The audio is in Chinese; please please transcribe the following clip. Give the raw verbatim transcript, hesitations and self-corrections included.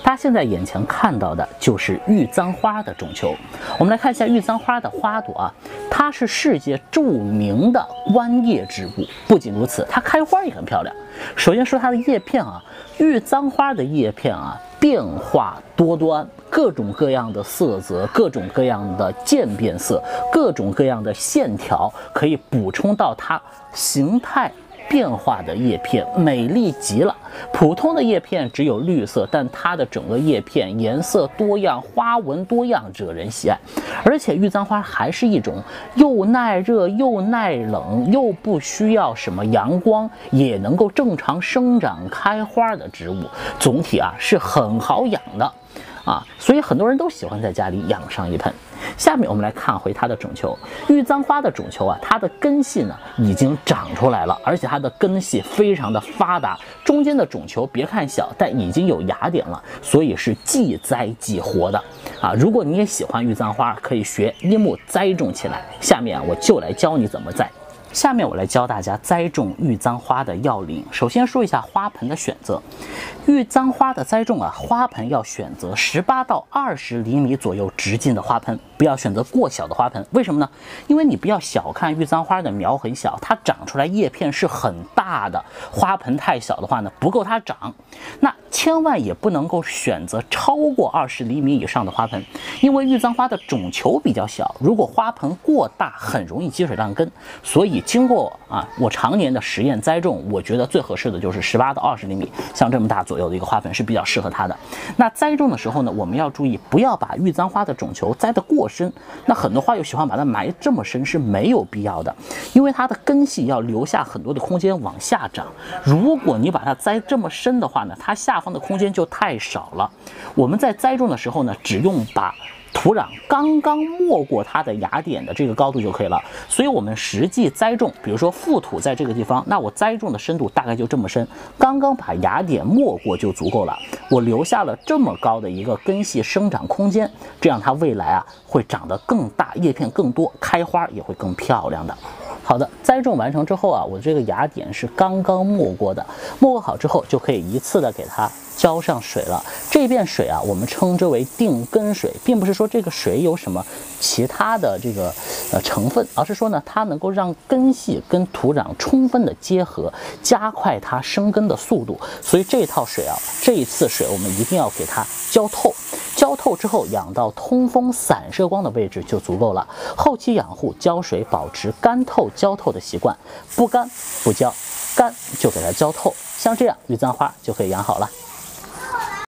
大家现在眼前看到的就是玉簪花的种球。我们来看一下玉簪花的花朵啊，它是世界著名的观叶植物。不仅如此，它开花也很漂亮。首先说它的叶片啊，玉簪花的叶片啊，变化多端，各种各样的色泽，各种各样的渐变色，各种各样的线条，可以补充到它形态变化的叶片，美丽极了。普通的叶片只有绿色，但它的整个叶片颜色多样，花纹多样，惹人喜爱。而且玉簪花还是一种又耐热又耐冷，又不需要什么阳光，也能够正常生长开花的植物。总体啊是很好养的啊，所以很多人都喜欢在家里养上一盆。下面我们来看回它的种球。玉簪花的种球啊，它的根系呢已经长出来了，而且它的根系非常的发达，中间的种球别看小，但已经有芽点了，所以是即栽即活的啊。如果你也喜欢玉簪花，可以学樱木栽种起来。下面啊，我就来教你怎么栽。下面我来教大家栽种玉簪花的要领。首先说一下花盆的选择。玉簪花的栽种啊，花盆要选择十八到二十厘米左右直径的花盆，不要选择过小的花盆。为什么呢？因为你不要小看玉簪花的苗很小，它长出来叶片是很大的。花盆太小的话呢，不够它长。那千万也不能够选择超过二十厘米以上的花盆，因为玉簪花的种球比较小，如果花盆过大，很容易积水烂根。所以经过啊我常年的实验栽种，我觉得最合适的就是十八到二十厘米，像这么大左右的一个花盆是比较适合它的。那栽种的时候呢，我们要注意不要把玉簪花的种球栽得过深。那很多花友喜欢把它埋这么深是没有必要的，因为它的根系要留下很多的空间往下长。如果你把它栽这么深的话呢，它下方的空间就太少了。我们在栽种的时候呢，只用把土壤刚刚没过它的芽点的这个高度就可以了。所以我们实际栽种，比如说覆土在这个地方，那我栽种的深度大概就这么深，刚刚把芽点没过就足够了。我留下了这么高的一个根系生长空间，这样它未来啊会长得更大，叶片更多，开花也会更漂亮的。好的，栽种完成之后啊，我这个芽点是刚刚没过的，没过好之后就可以一次的给它浇上水了。这遍水啊，我们称之为定根水，并不是说这个水有什么其他的这个呃成分，而是说呢，它能够让根系跟土壤充分的结合，加快它生根的速度。所以这套水啊，这一次水我们一定要给它浇透。浇透之后，养到通风散射光的位置就足够了。后期养护浇水保持干透浇透的习惯，不干不浇，干就给它浇透。像这样，玉簪花就可以养好了。